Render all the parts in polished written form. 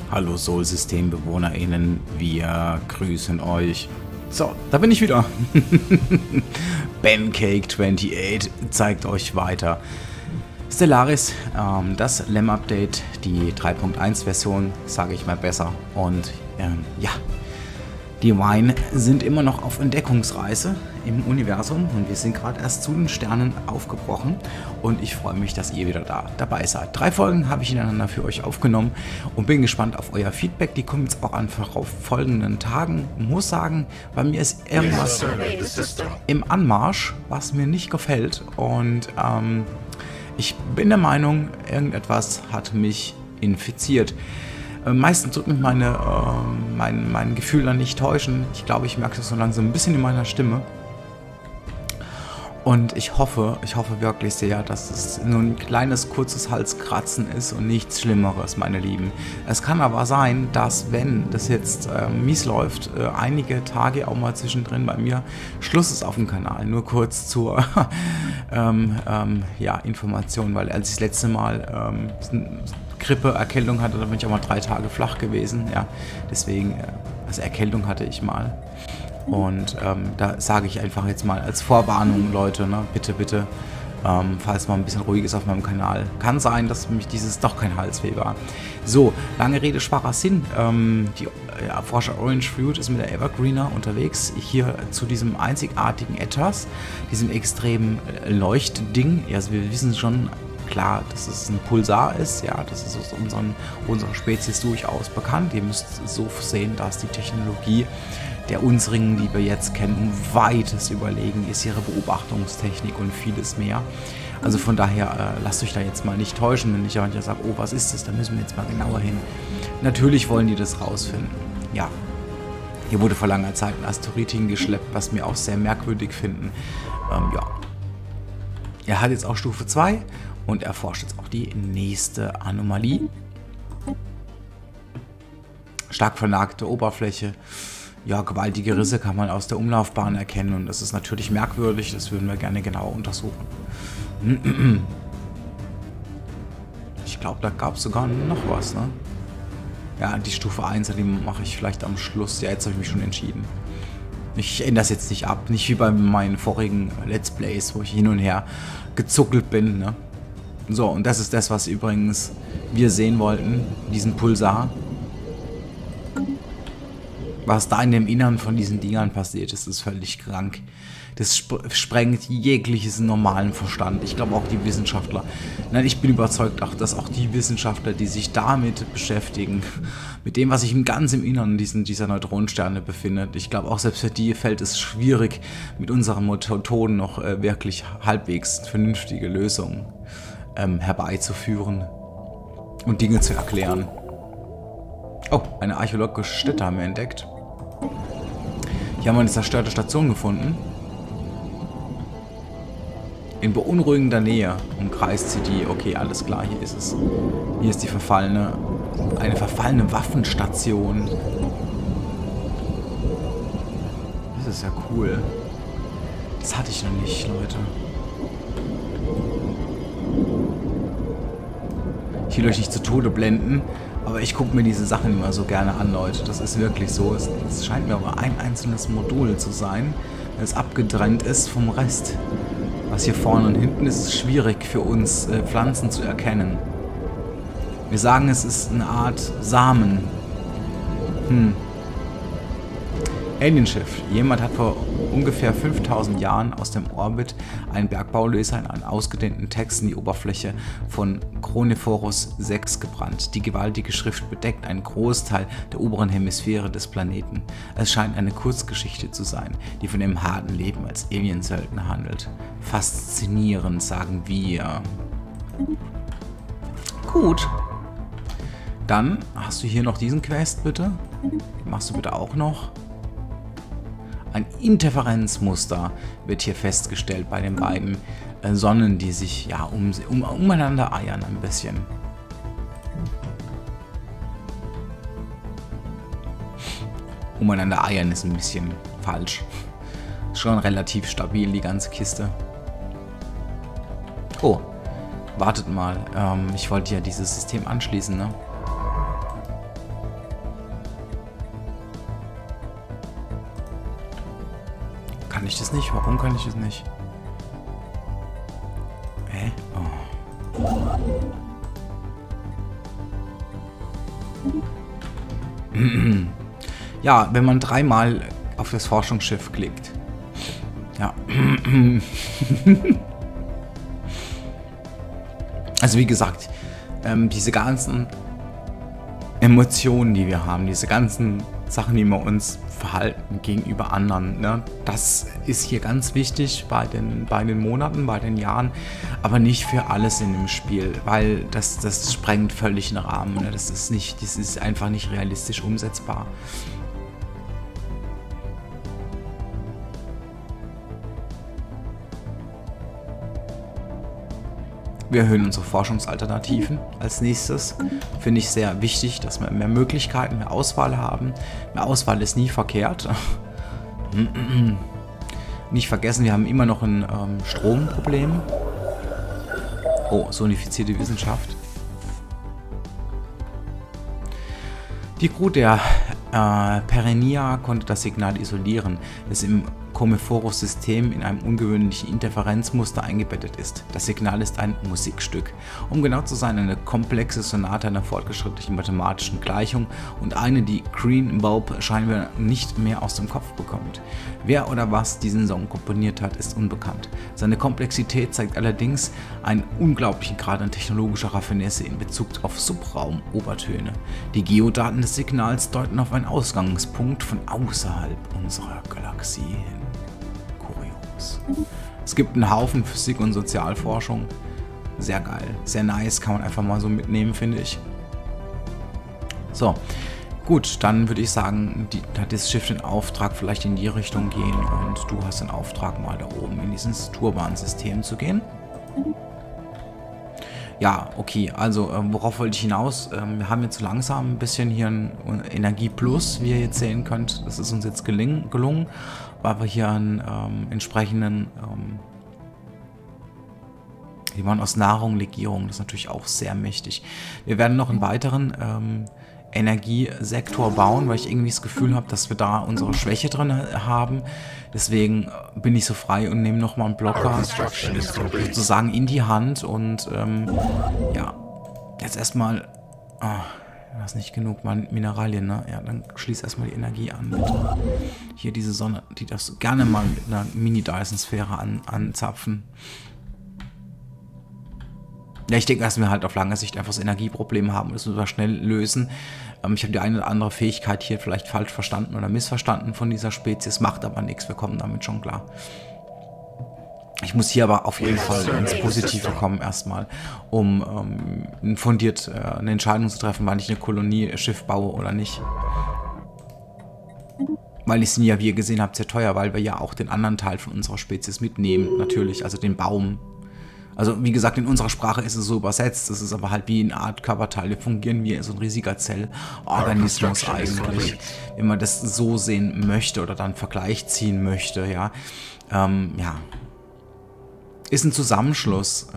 Hallo Sol-Systembewohnerinnen, wir grüßen euch. So, da bin ich wieder. Pancake28 zeigt euch weiter. Stellaris, das LEM-Update, die 3.1-Version, sage ich mal besser. Und ja, die Wine sind immer noch auf Entdeckungsreise im Universum und wir sind gerade erst zu den Sternen aufgebrochen und ich freue mich, dass ihr wieder dabei seid. 3 Folgen habe ich hintereinander für euch aufgenommen und bin gespannt auf euer Feedback. Die kommen jetzt auch einfach auf folgenden Tagen. Ich muss sagen, bei mir ist irgendwas im Anmarsch, was mir nicht gefällt und ich bin der Meinung, irgendetwas hat mich infiziert. Meistens tut mich mein Gefühl dann nicht täuschen. Ich glaube, ich merke das so langsam ein bisschen in meiner Stimme. Und ich hoffe wirklich sehr, dass es nur ein kleines, kurzes Halskratzen ist und nichts Schlimmeres, meine Lieben. Es kann aber sein, dass, wenn das jetzt mies läuft, einige Tage auch mal zwischendrin bei mir Schluss ist auf dem Kanal. Nur kurz zur ja, Information, weil als ich das letzte Mal Grippe, Erkältung hatte, da bin ich auch mal 3 Tage flach gewesen. Ja, deswegen, also Erkältung hatte ich mal. Und da sage ich einfach jetzt mal als Vorwarnung, Leute, ne, bitte, bitte, falls mal ein bisschen ruhig ist auf meinem Kanal. Kann sein, dass mich dieses doch kein Halsweh war. So, lange Rede, schwacher Sinn. Die Forscher Orange Fruit ist mit der Evergreener unterwegs, hier zu diesem einzigartigen Etwas, diesem extremen Leuchtding. Also wir wissen schon, klar, dass es ein Pulsar ist, ja, das ist aus unserer Spezies durchaus bekannt. Ihr müsst so sehen, dass die Technologie der unsrigen, die wir jetzt kennen, um weites überlegen ist, ihre Beobachtungstechnik und vieles mehr. Also von daher lasst euch da jetzt mal nicht täuschen, wenn ich ja sage, oh, was ist das, da müssen wir jetzt mal genauer hin. Natürlich wollen die das rausfinden. Ja, hier wurde vor langer Zeit ein Asteroid hingeschleppt, was wir auch sehr merkwürdig finden. Ja, er hat jetzt auch Stufe 2 und erforscht jetzt auch die nächste Anomalie. Stark vernagte Oberfläche. Ja, gewaltige Risse kann man aus der Umlaufbahn erkennen und das ist natürlich merkwürdig, das würden wir gerne genauer untersuchen. Ich glaube, da gab es sogar noch was, ne? Ja, die Stufe 1, die mache ich vielleicht am Schluss. Ja, jetzt habe ich mich schon entschieden. Ich ändere das jetzt nicht ab, nicht wie bei meinen vorigen Let's Plays, wo ich hin und her gezuckelt bin, ne? So, und das ist das, was übrigens wir sehen wollten, diesen Pulsar. Was da in dem Innern von diesen Dingern passiert ist, ist völlig krank. Das sprengt jegliches normalen Verstand. Ich glaube auch die Wissenschaftler. Nein, ich bin überzeugt auch, dass auch die Wissenschaftler, die sich damit beschäftigen, mit dem, was sich ganz im Innern dieser Neutronensterne befindet, ich glaube auch selbst für die fällt es schwierig, mit unseren Methoden noch wirklich halbwegs vernünftige Lösungen herbeizuführen und Dinge zu erklären. Oh, eine archäologische Stätte haben wir entdeckt. Hier haben wir eine zerstörte Station gefunden. In beunruhigender Nähe umkreist sie die. Okay, alles klar, hier ist es. Hier ist die eine verfallene Waffenstation. Das ist ja cool. Das hatte ich noch nicht, Leute. Ich will euch nicht zu Tode blenden, aber ich gucke mir diese Sachen immer so gerne an, Leute. Das ist wirklich so. Es scheint mir aber ein einzelnes Modul zu sein, wenn es abgetrennt ist vom Rest. Was hier vorne und hinten ist, ist schwierig für uns Pflanzen zu erkennen. Wir sagen, es ist eine Art Samen. Alienschiff. Jemand hat vor ungefähr 5000 Jahren aus dem Orbit einen Bergbaulöser in einen ausgedehnten Text in die Oberfläche von Chronophorus 6 gebrannt. Die gewaltige Schrift bedeckt einen Großteil der oberen Hemisphäre des Planeten. Es scheint eine Kurzgeschichte zu sein, die von dem harten Leben als Aliensöldner handelt. Faszinierend, sagen wir. Gut. Dann hast du hier noch diesen Quest, bitte. Den machst du bitte auch noch. Ein Interferenzmuster wird hier festgestellt bei den beiden Sonnen, die sich ja umeinander eiern ein bisschen. Umeinander eiern ist ein bisschen falsch. Schon relativ stabil, die ganze Kiste. Oh, wartet mal. Ich wollte ja dieses System anschließen, ne? kann ich das nicht? Warum kann ich das nicht? Hä? Oh. Ja, wenn man dreimal auf das Forschungsschiff klickt. Ja. Also wie gesagt, diese ganzen Emotionen, die wir haben, diese ganzen Sachen, wie wir uns verhalten gegenüber anderen, ne, das ist hier ganz wichtig bei den Monaten, bei den Jahren, aber nicht für alles in dem Spiel, weil das sprengt völlig den Rahmen. Ne, das ist einfach nicht realistisch umsetzbar. Wir erhöhen unsere Forschungsalternativen als nächstes. Finde ich sehr wichtig, dass wir mehr Möglichkeiten, mehr Auswahl haben. Mehr Auswahl ist nie verkehrt. Nicht vergessen, wir haben immer noch ein Stromproblem. Oh, sonifizierte Wissenschaft. Die Crew der Perenia konnte das Signal isolieren, das im Comephorus-System in einem ungewöhnlichen Interferenzmuster eingebettet ist. Das Signal ist ein Musikstück. Um genau zu sein, eine komplexe Sonate einer fortgeschrittenen mathematischen Gleichung und eine, die Green Bulb scheinbar nicht mehr aus dem Kopf bekommt. Wer oder was diesen Song komponiert hat, ist unbekannt. Seine Komplexität zeigt allerdings einen unglaublichen Grad an technologischer Raffinesse in Bezug auf Subraum-Obertöne. Die Geodaten des Signals deuten auf einen Ausgangspunkt von außerhalb unserer Galaxie hin. Kurios. Es gibt einen Haufen Physik- und Sozialforschung. Sehr geil, sehr nice, kann man einfach mal so mitnehmen, finde ich. So, gut, dann würde ich sagen, hat das Schiff den Auftrag, vielleicht in die Richtung gehen und du hast den Auftrag, mal da oben in dieses Turbansystem zu gehen. Ja, okay, also worauf wollte ich hinaus? Wir haben jetzt langsam ein bisschen hier ein Energieplus, wie ihr jetzt sehen könnt. Das ist uns jetzt gelungen, weil wir hier einen entsprechenden, die waren aus Nahrung, Legierung, das ist natürlich auch sehr mächtig. Wir werden noch einen weiteren Energiesektor bauen, weil ich irgendwie das Gefühl habe, dass wir da unsere Schwäche drin haben. Deswegen bin ich so frei und nehme nochmal einen Blocker sozusagen in die Hand und ja, jetzt erstmal, das ist nicht genug Mineralien, ne? Ja, dann schließ erstmal die Energie an. Bitte. Hier diese Sonne, die darfst du gerne mal mit einer Mini-Dyson-Sphäre anzapfen. Ja, ich denke, dass wir halt auf lange Sicht einfach das Energieproblem haben und das müssen wir schnell lösen. Ich habe die eine oder andere Fähigkeit hier vielleicht falsch verstanden oder missverstanden von dieser Spezies, macht aber nichts, wir kommen damit schon klar. Ich muss hier aber auf jeden Fall ins Positive kommen erstmal, um fundiert eine Entscheidung zu treffen, wann ich eine Kolonieschiff baue oder nicht. Weil die sind ja, wie ihr gesehen habt, sehr teuer, weil wir ja auch den anderen Teil von unserer Spezies mitnehmen, natürlich, also den Baum. Also wie gesagt, in unserer Sprache ist es so übersetzt, es ist aber halt wie eine Art Körperteil. Wir fungieren wie so ein riesiger Zellorganismus eigentlich, wenn man das so sehen möchte oder dann einen Vergleich ziehen möchte, ja. Ja. Ist ein Zusammenschluss.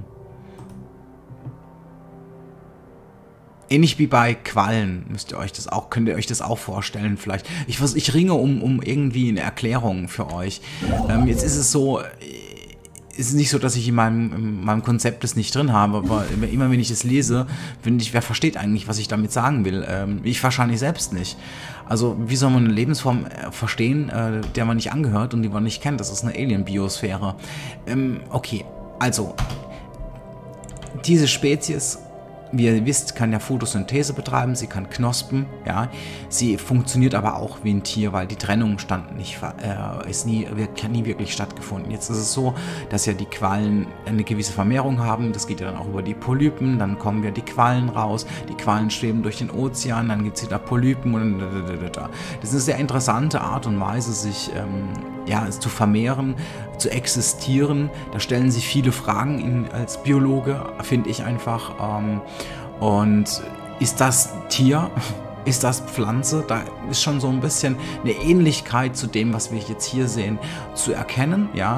Ähnlich wie bei Quallen könnt ihr euch das auch vorstellen vielleicht. Ich ringe um irgendwie eine Erklärung für euch. Jetzt ist es so... Es ist nicht so, dass ich in meinem Konzept das nicht drin habe, aber immer wenn ich das lese, finde ich, wer versteht eigentlich, was ich damit sagen will? Ich wahrscheinlich selbst nicht. Also wie soll man eine Lebensform verstehen, der man nicht angehört und die man nicht kennt? Das ist eine Alien-Biosphäre. Okay, also diese Spezies, wie ihr wisst, kann ja Photosynthese betreiben, sie kann knospen, ja. Sie funktioniert aber auch wie ein Tier, weil die Trennung hat nie wirklich stattgefunden. Jetzt ist es so, dass ja die Quallen eine gewisse Vermehrung haben, das geht ja dann auch über die Polypen, dann kommen ja die Quallen raus, die Quallen schweben durch den Ozean, dann gibt es wieder Polypen und das ist eine sehr interessante Art und Weise, sich zu vermehren, zu existieren. Da stellen sich viele Fragen als Biologe, finde ich einfach. Und ist das Tier? Ist das Pflanze? Da ist schon so ein bisschen eine Ähnlichkeit zu dem, was wir jetzt hier sehen, zu erkennen. Ja.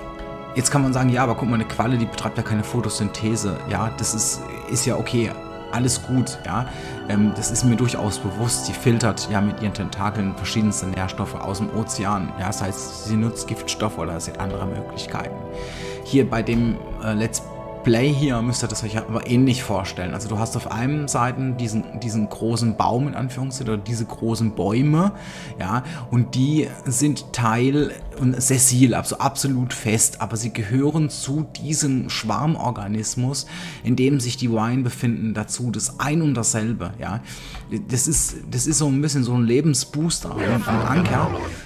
Jetzt kann man sagen, ja, aber guck mal, eine Qualle, die betreibt ja keine Photosynthese. Ja, das ist ja okay. alles gut, ja. Das ist mir durchaus bewusst. Sie filtert ja mit ihren Tentakeln verschiedenste Nährstoffe aus dem Ozean. Ja, das heißt, sie nutzt Giftstoffe oder es sind andere Möglichkeiten. Hier bei dem Let's Play hier müsst ihr das euch aber ähnlich vorstellen. Also du hast auf einer Seite diesen großen Baum in Anführungszeichen oder diese großen Bäume, ja, und die sind Teil und sessil, also absolut fest, aber sie gehören zu diesem Schwarmorganismus, in dem sich die Wine befinden, dazu. Das ein und dasselbe, ja. Das ist so ein bisschen so ein Lebensbooster, ein Anker.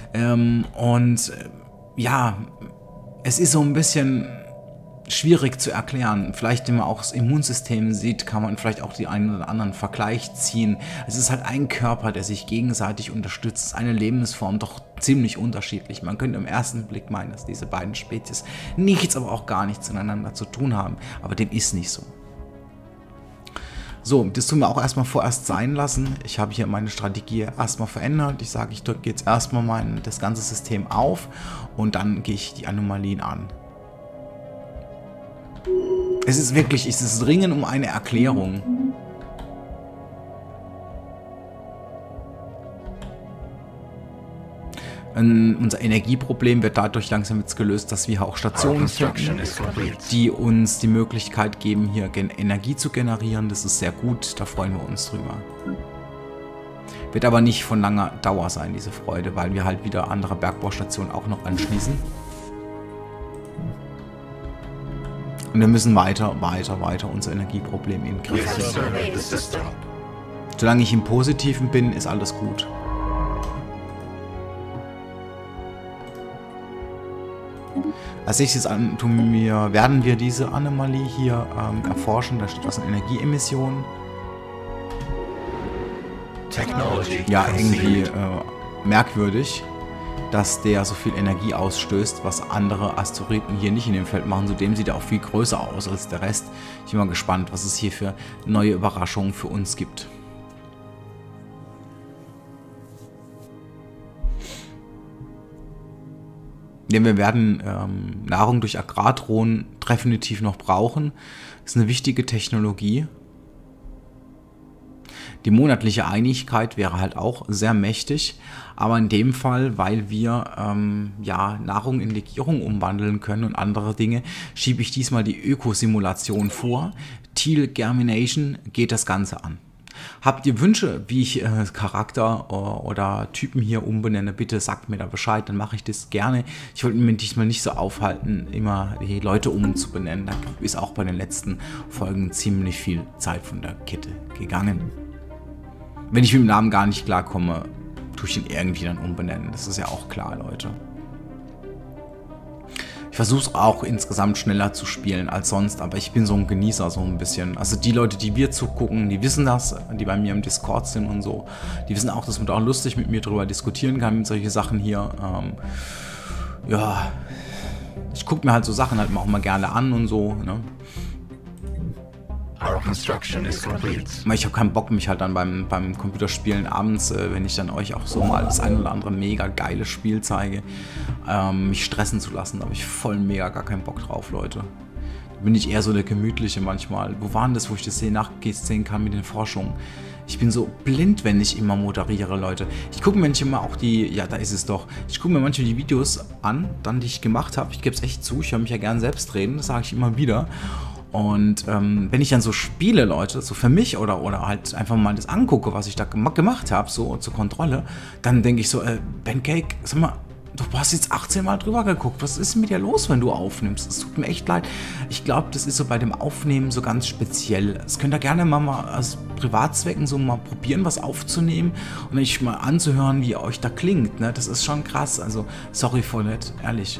Ja, es ist so ein bisschen schwierig zu erklären. Vielleicht, wenn man auch das Immunsystem sieht, kann man vielleicht auch die einen oder anderen Vergleich ziehen. Es ist halt ein Körper, der sich gegenseitig unterstützt. Es ist eine Lebensform, doch ziemlich unterschiedlich. Man könnte im ersten Blick meinen, dass diese beiden Spezies nichts, aber auch gar nichts miteinander zu tun haben. Aber dem ist nicht so. So, das tun wir auch erstmal vorerst sein lassen. Ich habe hier meine Strategie erstmal verändert. Ich sage, ich drücke jetzt erstmal das ganze System auf und dann gehe ich die Anomalien an. Es ist dringend um eine Erklärung. Unser Energieproblem wird dadurch langsam jetzt gelöst, dass wir auch Stationen finden, die uns die Möglichkeit geben, hier Energie zu generieren. Das ist sehr gut, da freuen wir uns drüber. Wird aber nicht von langer Dauer sein, diese Freude, weil wir halt wieder andere Bergbaustationen auch noch anschließen. Und wir müssen weiter unser Energieproblem in den Griff kriegen. Solange ich im Positiven bin, ist alles gut. Als nächstes werden wir diese Anomalie hier erforschen. Da steht was an Energieemissionen. Ja, irgendwie merkwürdig, dass der so viel Energie ausstößt, was andere Asteroiden hier nicht in dem Feld machen. Zudem sieht er auch viel größer aus als der Rest. Ich bin mal gespannt, was es hier für neue Überraschungen für uns gibt. Denn wir werden Nahrung durch Agrardrohnen definitiv noch brauchen. Das ist eine wichtige Technologie. Die monatliche Einigkeit wäre halt auch sehr mächtig, aber in dem Fall, weil wir ja, Nahrung in Legierung umwandeln können und andere Dinge, schiebe ich diesmal die Ökosimulation vor. Teal Germination geht das Ganze an. Habt ihr Wünsche, wie ich Charakter oder Typen hier umbenenne, bitte sagt mir da Bescheid, dann mache ich das gerne. Ich wollte mich diesmal nicht so aufhalten, immer die Leute umzubenennen. Da ist auch bei den letzten Folgen ziemlich viel Zeit von der Kette gegangen. Wenn ich mit dem Namen gar nicht klarkomme, tue ich ihn irgendwie dann umbenennen. Das ist ja auch klar, Leute. Ich versuche es auch insgesamt schneller zu spielen als sonst, aber ich bin so ein Genießer, so ein bisschen. Also die Leute, die wir zugucken, die wissen das, die bei mir im Discord sind und so. Die wissen auch, dass man da auch lustig mit mir drüber diskutieren kann, mit solchen Sachen hier. Ja, ich gucke mir halt so Sachen halt auch mal gerne an und so, ne? Ich habe keinen Bock, mich halt dann beim Computerspielen abends, wenn ich dann euch auch so mal das ein oder andere mega geile Spiel zeige, mich stressen zu lassen. Da habe ich voll mega gar keinen Bock drauf, Leute. Da bin ich eher so der Gemütliche manchmal. Wo war denn das, wo ich das nachsehen kann mit den Forschungen? Ich bin so blind, wenn ich immer moderiere, Leute. Ich gucke mir manchmal auch ja, da ist es doch. Ich gucke mir manchmal die Videos an, dann die ich gemacht habe. Ich gebe es echt zu, ich höre mich ja gern selbst reden, das sage ich immer wieder. Und wenn ich dann so spiele, Leute, so für mich oder halt einfach mal das angucke, was ich da gemacht habe, so zur Kontrolle, dann denke ich so, Pancake, sag mal, du hast jetzt 18 Mal drüber geguckt, was ist mit dir los, wenn du aufnimmst? Es tut mir echt leid. Ich glaube, das ist so bei dem Aufnehmen so ganz speziell. Das könnt ihr gerne mal aus Privatzwecken so mal probieren, was aufzunehmen und euch mal anzuhören, wie euch da klingt. Ne? Das ist schon krass, also sorry for that, ehrlich.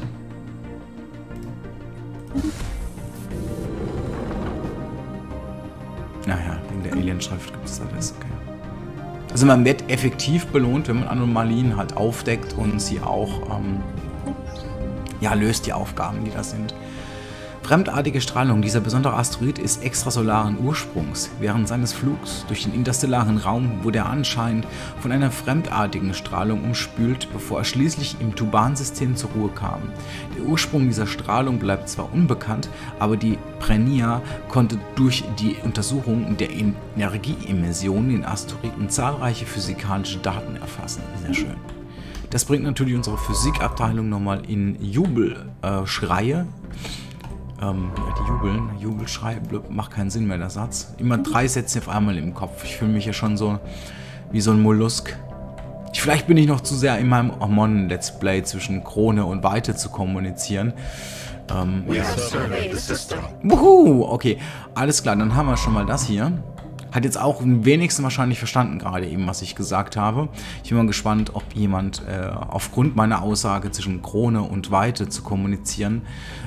Naja, wegen der Alienschrift gibt es alles, okay. Also man wird effektiv belohnt, wenn man Anomalien halt aufdeckt und sie auch, ja, löst die Aufgaben, die da sind. Fremdartige Strahlung. Dieser besondere Asteroid ist extrasolaren Ursprungs. Während seines Flugs durch den interstellaren Raum wurde er anscheinend von einer fremdartigen Strahlung umspült, bevor er schließlich im Tuban-System zur Ruhe kam. Der Ursprung dieser Strahlung bleibt zwar unbekannt, aber die Prenia konnte durch die Untersuchung der Energieemission in Asteroiden zahlreiche physikalische Daten erfassen. Sehr schön. Das bringt natürlich unsere Physikabteilung nochmal in Jubelschreie. Ja, die Jubelschrei, macht keinen Sinn mehr, der Satz. Immer 3 Sätze auf einmal im Kopf. Ich fühle mich ja schon so wie so ein Mollusk. Vielleicht bin ich noch zu sehr in meinem Amon-Let's Play zwischen Krone und Weite zu kommunizieren. Ja. Wuhu, okay, alles klar, dann haben wir schon mal das hier. Hat jetzt auch am wenigsten wahrscheinlich verstanden gerade eben, was ich gesagt habe. Ich bin mal gespannt, ob jemand aufgrund meiner Aussage zwischen Krone und Weite zu kommunizieren,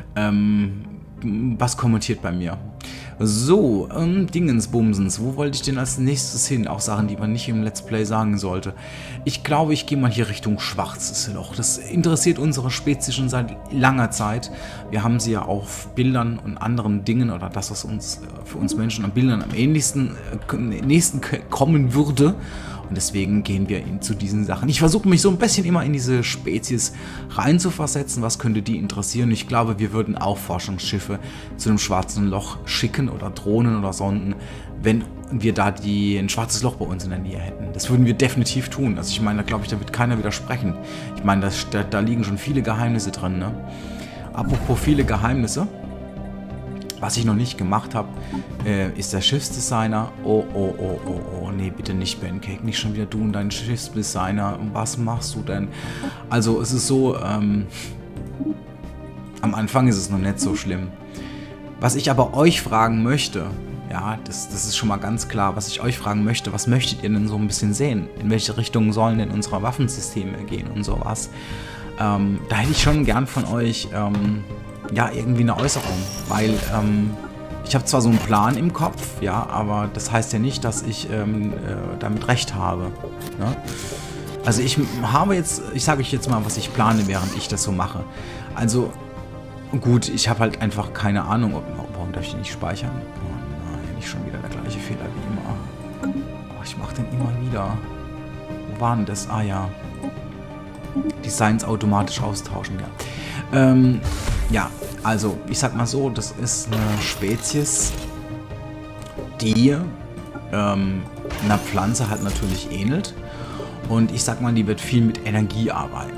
was kommentiert bei mir. So, Dingensbumsens, wo wollte ich denn als nächstes hin? Auch Sachen, die man nicht im Let's Play sagen sollte. Ich glaube, ich gehe mal hier Richtung Schwarzes Loch. Das interessiert unsere Spezies schon seit langer Zeit. Wir haben sie ja auf Bildern und anderen Dingen, oder das, was uns für uns Menschen an Bildern am nächsten kommen würde. Und deswegen gehen wir zu diesen Sachen. Ich versuche mich so ein bisschen immer in diese Spezies reinzuversetzen. Was könnte die interessieren? Ich glaube, wir würden auch Forschungsschiffe zu einem schwarzen Loch schicken oder Drohnen oder Sonden, wenn wir da ein schwarzes Loch bei uns in der Nähe hätten. Das würden wir definitiv tun. Also ich meine, da glaube ich, da wird keiner widersprechen. Ich meine, da liegen schon viele Geheimnisse drin, ne? Apropos viele Geheimnisse. Was ich noch nicht gemacht habe, ist der Schiffsdesigner. Oh, nee, bitte nicht, Pancake. Nicht schon wieder du und dein Schiffsdesigner. Was machst du denn? Also, es ist so, am Anfang ist es noch nicht so schlimm. Was ich aber euch fragen möchte, ja, das ist schon mal ganz klar, was ich euch fragen möchte, was möchtet ihr denn so ein bisschen sehen? In welche Richtung sollen denn unsere Waffensysteme gehen und sowas? Da hätte ich schon gern von euch, ja, irgendwie eine Äußerung, weil ich habe zwar so einen Plan im Kopf, ja, aber das heißt ja nicht, dass ich damit recht habe. Ne? Also ich habe jetzt, ich sage euch jetzt mal, was ich plane, während ich das so mache. Also gut, ich habe halt einfach keine Ahnung, warum darf ich den nicht speichern? Oh nein, nicht schon wieder der gleiche Fehler wie immer. Oh, ich mache den immer wieder. Wo war denn das? Ah ja. Designs automatisch austauschen, ja. Ja, also ich sag mal so, das ist eine Spezies, die einer Pflanze halt natürlich ähnelt. Und ich sag mal, die wird viel mit Energie arbeiten.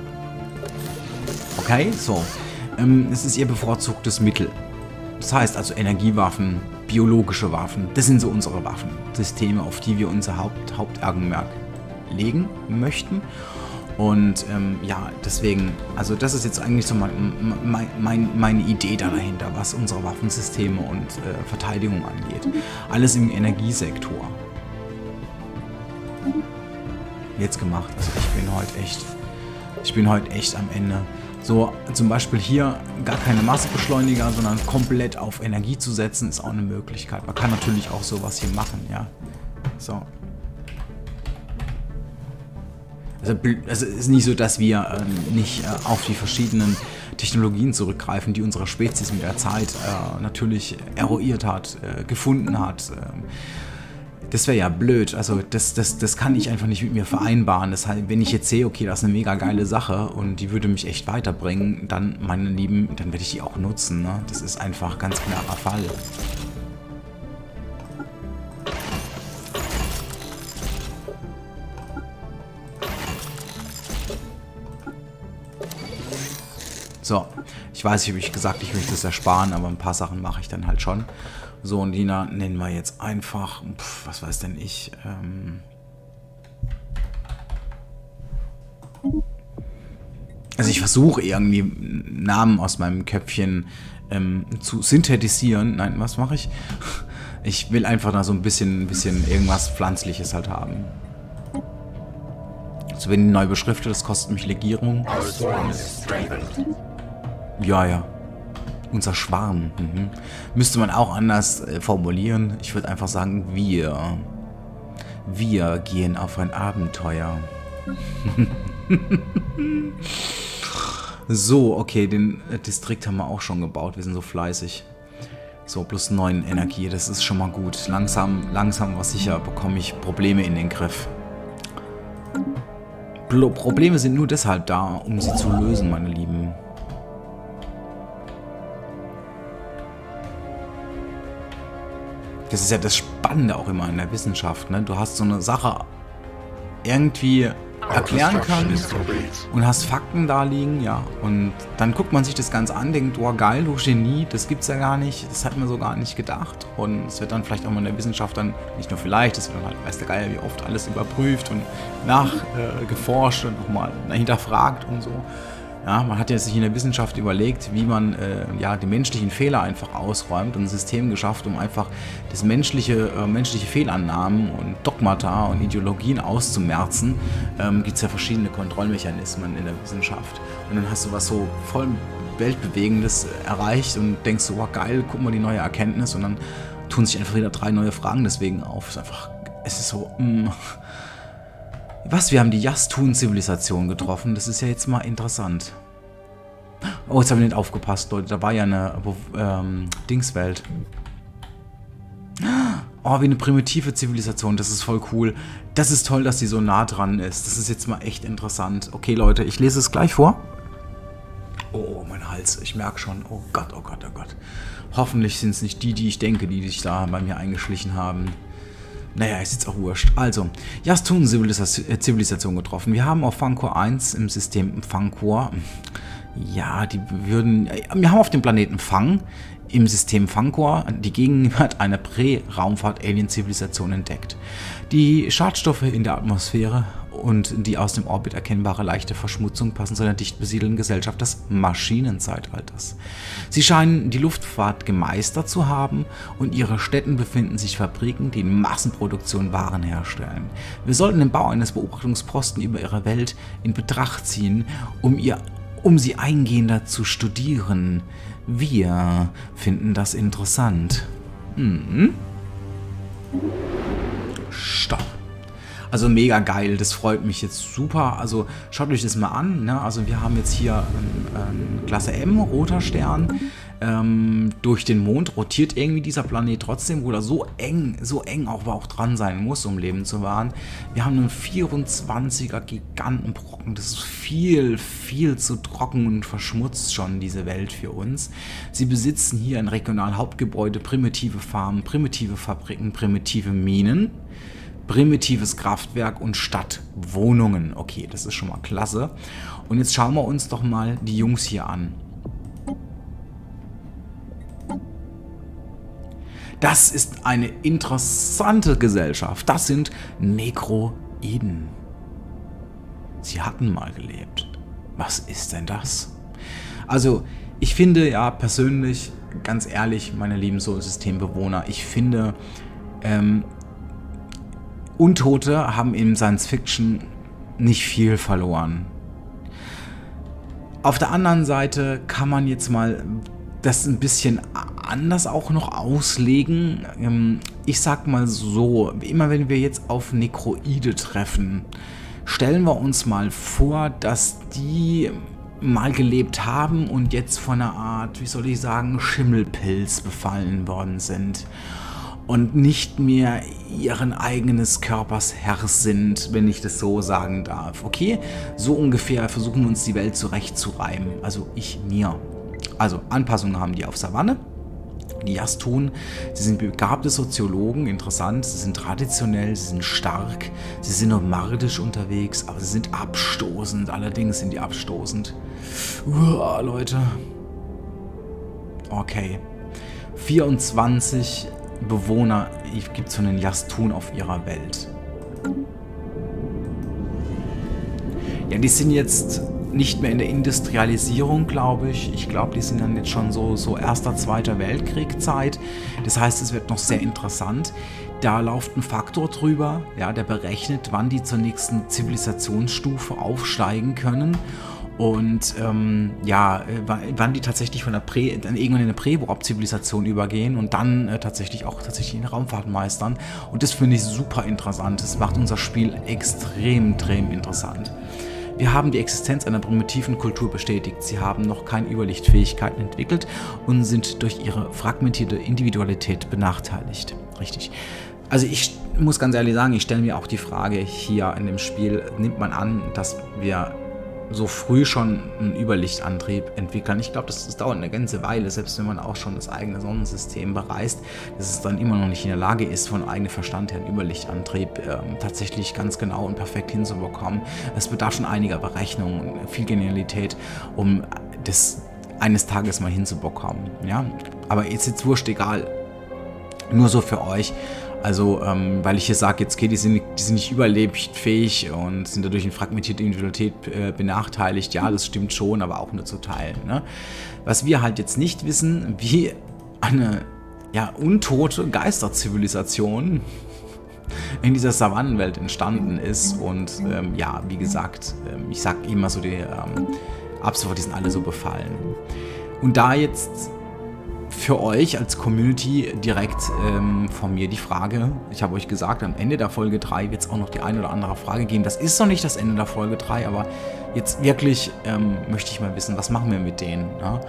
Okay, so. Es ist ihr bevorzugtes Mittel. Das heißt also Energiewaffen, biologische Waffen, das sind so unsere Waffensysteme, auf die wir unser Hauptaugenmerk legen möchten. Und ja, deswegen, also das ist jetzt eigentlich so meine Idee dahinter, was unsere Waffensysteme und Verteidigung angeht. Alles im Energiesektor. Jetzt gemacht. Also ich bin heute echt am Ende. So, zum Beispiel hier gar keine Massebeschleuniger, sondern komplett auf Energie zu setzen, ist auch eine Möglichkeit. Man kann natürlich auch sowas hier machen, ja. So. Also es ist nicht so, dass wir nicht auf die verschiedenen Technologien zurückgreifen, die unsere Spezies mit der Zeit natürlich eruiert hat, gefunden hat. Das wäre ja blöd. Also das kann ich einfach nicht mit mir vereinbaren. Das heißt, wenn ich jetzt sehe, okay, das ist eine mega geile Sache und die würde mich echt weiterbringen, dann, meine Lieben, dann werde ich die auch nutzen. Ne? Das ist einfach ganz klarer Fall. So, ich weiß, ich habe gesagt, ich möchte es ersparen, aber ein paar Sachen mache ich dann halt schon. So, und die nennen wir jetzt einfach, was weiß denn ich, also ich versuche irgendwie Namen aus meinem Köpfchen zu synthetisieren. Nein, was mache ich? Ich will einfach da so ein bisschen irgendwas Pflanzliches halt haben. Also wenn die neu beschriftet, das kostet mich Legierung. Ja. Unser Schwarm. Müsste man auch anders formulieren. Ich würde einfach sagen, wir gehen auf ein Abenteuer. So, okay, den Distrikt haben wir auch schon gebaut. Wir sind so fleißig. So, plus 9 Energie, das ist schon mal gut. Langsam, aber sicher bekomme ich Probleme in den Griff. Probleme sind nur deshalb da, um sie zu lösen, meine Lieben. Das ist ja das Spannende auch immer in der Wissenschaft, ne? Du hast so eine Sache irgendwie erklären kannst und hast Fakten da liegen, ja. Und dann guckt man sich das Ganze an, denkt, oh geil, du Genie, das gibt's ja gar nicht, das hat man so gar nicht gedacht. Und es wird dann vielleicht auch mal in der Wissenschaft dann, nicht nur vielleicht, es wird dann halt, weiß der Geier, wie oft alles überprüft und nachgeforscht und nochmal hinterfragt und so. Ja, man hat ja sich in der Wissenschaft überlegt, wie man ja, die menschlichen Fehler einfach ausräumt und ein System geschafft, um einfach das menschliche Fehlannahmen und Dogmata und Ideologien auszumerzen. Gibt es ja verschiedene Kontrollmechanismen in der Wissenschaft. Und dann hast du was so voll Weltbewegendes erreicht und denkst so, wow, geil, guck mal die neue Erkenntnis. Und dann tun sich einfach wieder 3 neue Fragen deswegen auf. Es ist so, Was? Wir haben die Yastun-Zivilisation getroffen. Das ist ja jetzt mal interessant. Oh, jetzt habe ich nicht aufgepasst, Leute. Da war ja eine Dingswelt. Oh, wie eine primitive Zivilisation. Das ist voll cool. Das ist toll, dass sie so nah dran ist. Das ist jetzt mal echt interessant. Okay, Leute, ich lese es gleich vor. Oh, mein Hals. Ich merke schon. Oh Gott, oh Gott, oh Gott. Hoffentlich sind es nicht die ich denke, die sich da bei mir eingeschlichen haben. Naja, ist jetzt auch wurscht. Also, Yastun-Zivilisation getroffen. Wir haben auf Fancor 1 im System Fancor, ja, wir haben auf dem Planeten Fang im System Fancor die Gegenwart einer Prä-Raumfahrt-Alien-Zivilisation entdeckt. Die Schadstoffe in der Atmosphäre und die aus dem Orbit erkennbare leichte Verschmutzung passen zu einer dicht besiedelten Gesellschaft des Maschinenzeitalters. Sie scheinen die Luftfahrt gemeistert zu haben und ihre Städten befinden sich Fabriken, die in Massenproduktion Waren herstellen. Wir sollten den Bau eines Beobachtungsposten über ihre Welt in Betracht ziehen, um sie eingehender zu studieren. Wir finden das interessant. Stopp. Also mega geil, das freut mich jetzt super. Also schaut euch das mal an. Ne? Also wir haben jetzt hier Klasse M, roter Stern. Durch den Mond rotiert irgendwie dieser Planet trotzdem, wo er so eng auch dran sein muss, um Leben zu wahren. Wir haben einen 24er Gigantenbrocken. Das ist viel zu trocken und verschmutzt schon, diese Welt für uns. Sie besitzen hier ein Regionalhauptgebäude, primitive Farmen, primitive Fabriken, primitive Minen, primitives Kraftwerk und Stadtwohnungen. Okay, das ist schon mal klasse. Und jetzt schauen wir uns doch mal die Jungs hier an. Das ist eine interessante Gesellschaft. Das sind Nekroiden. Sie hatten mal gelebt. Was ist denn das? Also, ich finde ja persönlich, ganz ehrlich, meine lieben Sol-Systembewohner, ich finde, Untote haben in Science Fiction nicht viel verloren. Auf der anderen Seite kann man jetzt mal das ein bisschen anders auch noch auslegen. Ich sag mal so, immer wenn wir jetzt auf Nekroide treffen, stellen wir uns mal vor, dass die mal gelebt haben und jetzt von einer Art, wie soll ich sagen, Schimmelpilz befallen worden sind und nicht mehr ihren eigenes Körpers Herr sind, wenn ich das so sagen darf. Okay, so ungefähr versuchen wir uns die Welt zurechtzureimen, also mir. Also Anpassungen haben die auf Savanne, die Yastun, sie sind begabte Soziologen, interessant, sie sind traditionell, sie sind stark, sie sind nomadisch unterwegs, aber sie sind abstoßend, allerdings sind die abstoßend. Leute. Okay. 24 Bewohner gibt es von den Yastun auf ihrer Welt. Ja, die sind jetzt nicht mehr in der Industrialisierung, glaube ich. Ich glaube, die sind dann jetzt schon so Erster, Zweiter Weltkrieg-Zeit. Das heißt, es wird noch sehr interessant. Da läuft ein Faktor drüber, ja, der berechnet, wann die zur nächsten Zivilisationsstufe aufsteigen können. Und ja, wann die tatsächlich von irgendwann in eine Prä-Warp-Zivilisation übergehen und dann tatsächlich in der Raumfahrt meistern. Und das finde ich super interessant. Das macht unser Spiel extrem interessant. Wir haben die Existenz einer primitiven Kultur bestätigt. Sie haben noch keine Überlichtfähigkeiten entwickelt und sind durch ihre fragmentierte Individualität benachteiligt. Richtig. Also ich muss ganz ehrlich sagen, ich stelle mir auch die Frage hier in dem Spiel, nimmt man an, dass wir so früh schon einen Überlichtantrieb entwickeln. Ich glaube, das dauert eine ganze Weile, selbst wenn man auch schon das eigene Sonnensystem bereist, dass es dann immer noch nicht in der Lage ist, von eigenem Verstand her einen Überlichtantrieb tatsächlich ganz genau und perfekt hinzubekommen. Es bedarf schon einiger Berechnungen, viel Genialität, um das eines Tages mal hinzubekommen. Ja? Aber ist jetzt wurscht, egal. Nur so für euch. Also, weil ich hier sage, jetzt okay, die sind nicht überlebensfähig und sind dadurch in fragmentierter Individualität benachteiligt. Ja, das stimmt schon, aber auch nur zu Teilen. Ne? Was wir halt jetzt nicht wissen, wie eine untote Geisterzivilisation in dieser Savannenwelt entstanden ist. Und wie gesagt, ich sage immer so, ab sofort, die sind alle so befallen. Und da jetzt für euch als Community direkt von mir die Frage, ich habe euch gesagt, am Ende der Folge 3 wird es auch noch die eine oder andere Frage geben. Das ist noch nicht das Ende der Folge 3, aber jetzt wirklich möchte ich mal wissen, was machen wir mit denen? Ja?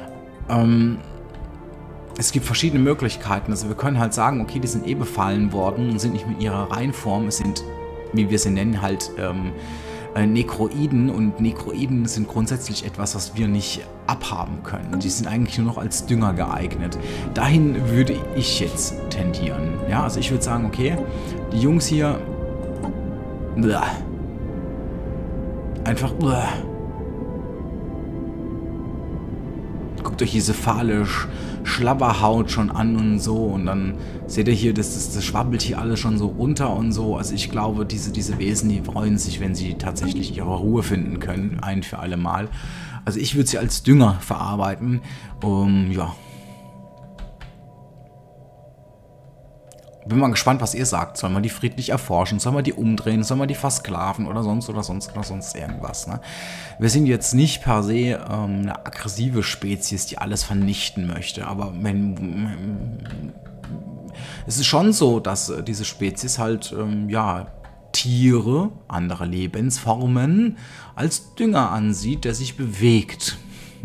Es gibt verschiedene Möglichkeiten. Also wir können halt sagen, okay, die sind eh befallen worden und sind nicht mit ihrer Reihenform. Es sind, wie wir sie nennen, halt Nekroiden, und Nekroiden sind grundsätzlich etwas, was wir nicht abhaben können. Die sind eigentlich nur noch als Dünger geeignet. Dahin würde ich jetzt tendieren. Ja, also ich würde sagen, okay, die Jungs hier einfach guckt euch diese fahle Schlabberhaut schon an und so, und dann seht ihr hier, das schwabbelt hier alles schon so runter und so. Also ich glaube, diese Wesen, die freuen sich, wenn sie tatsächlich ihre Ruhe finden können, ein für alle Mal. Also ich würde sie als Dünger verarbeiten. Ja. Bin mal gespannt, was ihr sagt. Soll man die friedlich erforschen? Soll man die umdrehen? Soll man die versklaven oder sonst irgendwas? Ne? Wir sind jetzt nicht per se eine aggressive Spezies, die alles vernichten möchte. Aber es ist schon so, dass diese Spezies halt, Tiere, andere Lebensformen als Dünger ansieht, der sich bewegt.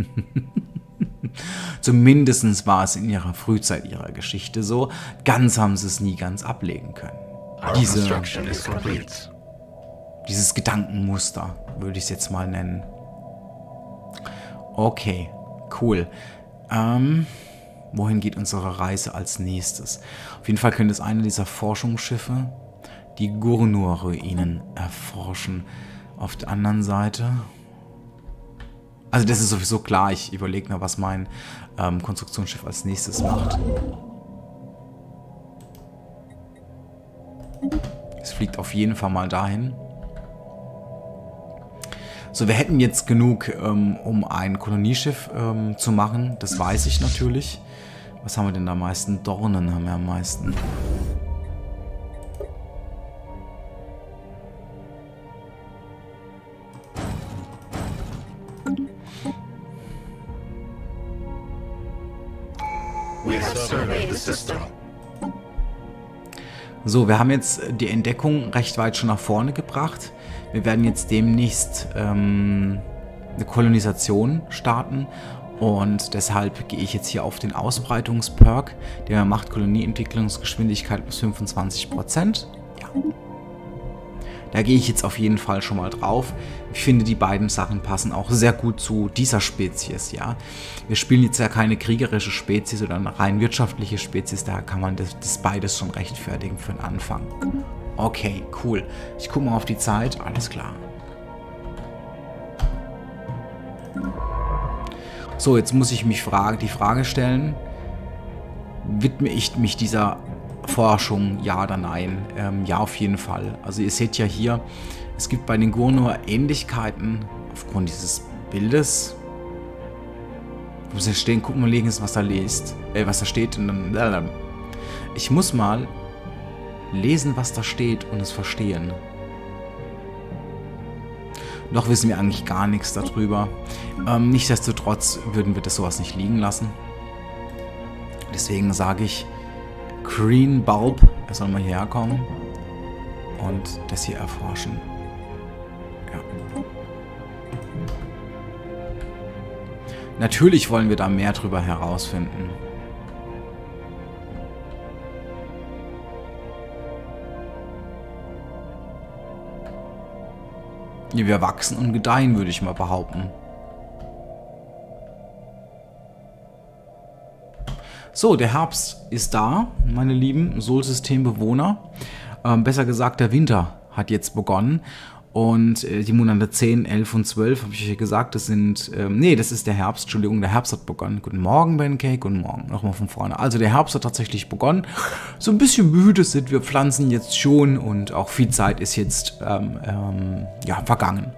Zumindest war es in ihrer Frühzeit ihrer Geschichte so. Ganz haben sie es nie ganz ablegen können. Dieses Gedankenmuster, würde ich es jetzt mal nennen. Okay, cool. Wohin geht unsere Reise als nächstes? Auf jeden Fall könnte es eine dieser Forschungsschiffe die Gurnur-Ruinen erforschen. Auf der anderen Seite... Also das ist sowieso klar, ich überlege mir, was mein Konstruktionsschiff als nächstes macht. Es fliegt auf jeden Fall mal dahin. So, wir hätten jetzt genug, um ein Kolonieschiff zu machen. Das weiß ich natürlich. Was haben wir denn da am meisten? Dornen haben wir am meisten. So, wir haben jetzt die Entdeckung recht weit schon nach vorne gebracht. Wir werden jetzt demnächst eine Kolonisation starten, und deshalb gehe ich jetzt hier auf den Ausbreitungsperk, der macht Kolonieentwicklungsgeschwindigkeit bis 25%. Ja. Da gehe ich jetzt auf jeden Fall schon mal drauf. Ich finde, die beiden Sachen passen auch sehr gut zu dieser Spezies, ja. Wir spielen jetzt ja keine kriegerische Spezies oder eine rein wirtschaftliche Spezies, da kann man das beides schon rechtfertigen für den Anfang. Okay, cool. Ich gucke mal auf die Zeit. Alles klar. So, jetzt muss ich mich die Frage stellen, widme ich mich dieser Forschung, ja oder nein? Ja, auf jeden Fall. Also ihr seht ja hier, es gibt bei den Gurnur Ähnlichkeiten aufgrund dieses Bildes. Ich muss ja stehen, gucken und lesen, was da steht. Und dann, ich muss mal lesen, was da steht, und es verstehen. Noch wissen wir eigentlich gar nichts darüber. Nichtsdestotrotz würden wir das sowas nicht liegen lassen. Deswegen sage ich, Green Bulb, er soll mal hierher kommen und das hier erforschen. Ja. Natürlich wollen wir da mehr drüber herausfinden. Wir wachsen und gedeihen, würde ich mal behaupten. So, der Herbst ist da, meine lieben Sol-System-Bewohner. Besser gesagt, der Winter hat jetzt begonnen. Und die Monate 10, 11 und 12, habe ich euch gesagt, das sind... nee, das ist der Herbst, Entschuldigung, der Herbst hat begonnen. Guten Morgen, Bencake, guten Morgen. Nochmal von vorne. Also der Herbst hat tatsächlich begonnen. So ein bisschen müde sind wir Pflanzen jetzt schon und auch viel Zeit ist jetzt ja, vergangen.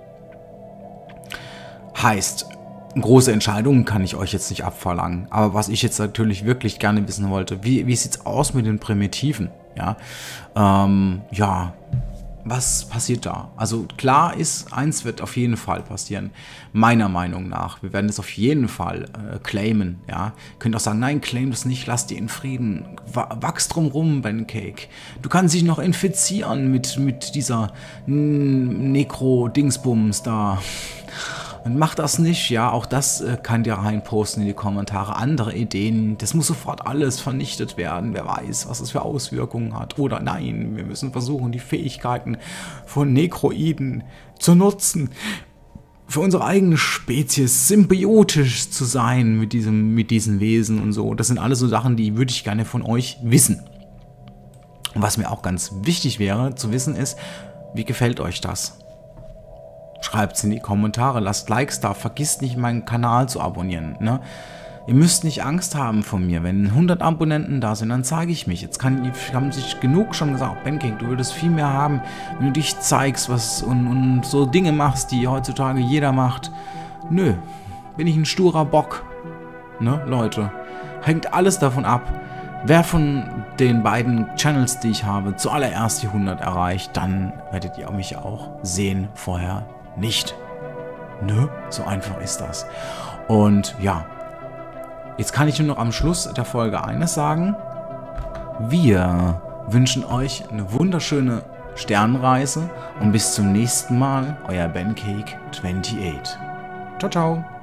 Heißt, große Entscheidungen kann ich euch jetzt nicht abverlangen. Aber was ich jetzt natürlich wirklich gerne wissen wollte, wie sieht es aus mit den Primitiven? Ja, ja, was passiert da? Also klar ist, eins wird auf jeden Fall passieren, meiner Meinung nach. Wir werden das auf jeden Fall claimen. Ja? Ihr könnt auch sagen, nein, claim das nicht, lass die in Frieden. Wachs drum rum, Bencake. Du kannst dich noch infizieren mit dieser Nekro-Dingsbums da. Und mach das nicht, ja, auch das könnt ihr reinposten in die Kommentare. Andere Ideen, das muss sofort alles vernichtet werden. Wer weiß, was es für Auswirkungen hat. Oder nein, wir müssen versuchen, die Fähigkeiten von Nekroiden zu nutzen. Für unsere eigene Spezies symbiotisch zu sein mit diesen Wesen und so. Das sind alles so Sachen, die würde ich gerne von euch wissen. Und was mir auch ganz wichtig wäre zu wissen ist, wie gefällt euch das? Schreibt es in die Kommentare, lasst Likes da, vergisst nicht, meinen Kanal zu abonnieren. Ne? Ihr müsst nicht Angst haben von mir. Wenn 100 Abonnenten da sind, dann zeige ich mich. Jetzt haben sich genug schon gesagt, Bencake, du würdest viel mehr haben, wenn du dich zeigst und so Dinge machst, die heutzutage jeder macht. Nö, bin ich ein sturer Bock. Ne, Leute? Hängt alles davon ab, wer von den beiden Channels, die ich habe, zuallererst die 100 erreicht, dann werdet ihr mich auch sehen, vorher nicht. Ne? So einfach ist das. Und ja, jetzt kann ich nur noch am Schluss der Folge eines sagen. Wir wünschen euch eine wunderschöne Sternreise und bis zum nächsten Mal, euer Bencake 28. Ciao, ciao.